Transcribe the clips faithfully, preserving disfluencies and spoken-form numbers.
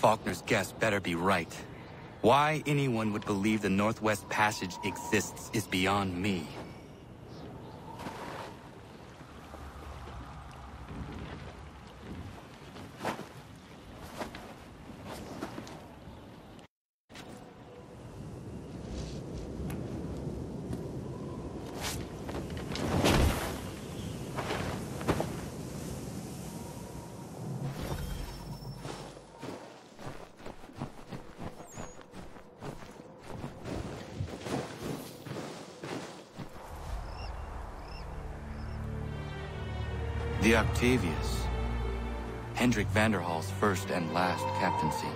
Faulkner's guess better be right. Why anyone would believe the Northwest Passage exists is beyond me. The Octavius. Hendrik Vanderhall's first and last captaincy.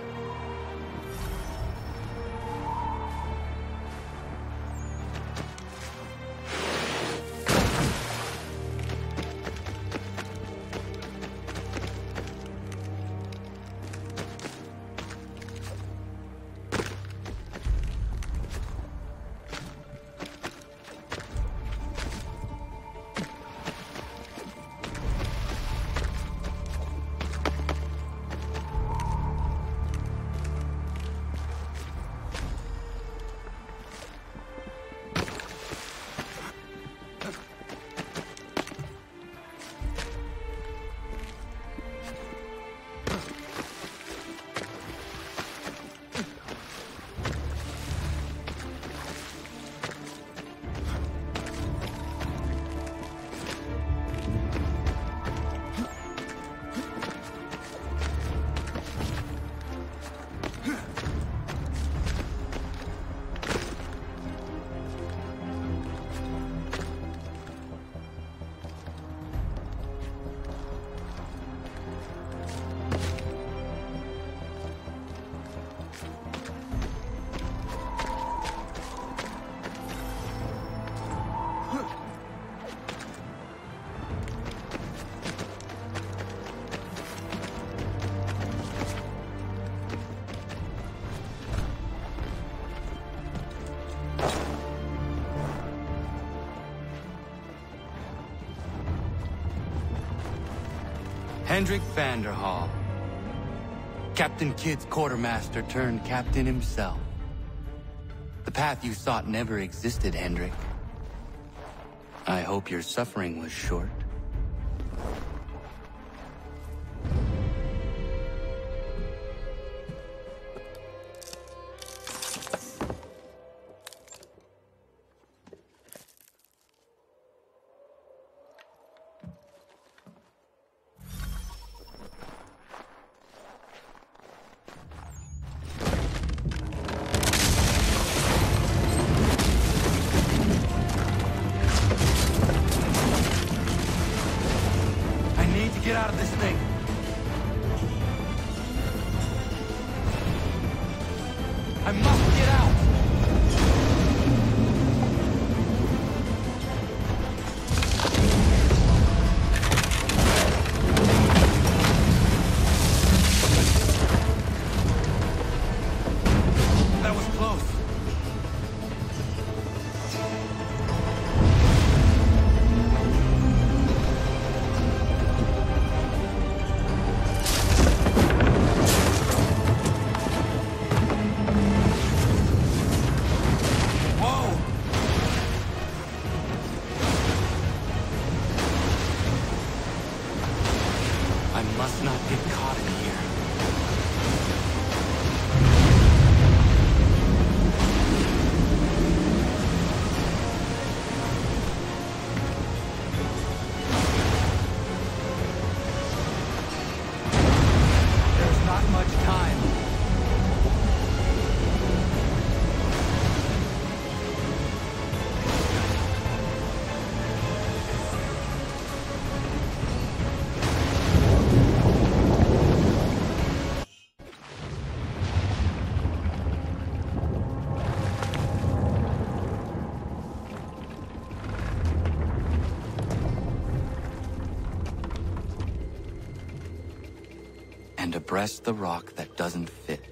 Hendrik Vanderhall. Captain Kidd's quartermaster turned captain himself. The path you sought never existed, Hendrik. I hope your suffering was short. Get out of this thing. I must get out. That was close. I must not get caught in here. There's not much time. And abreast the rock that doesn't fit.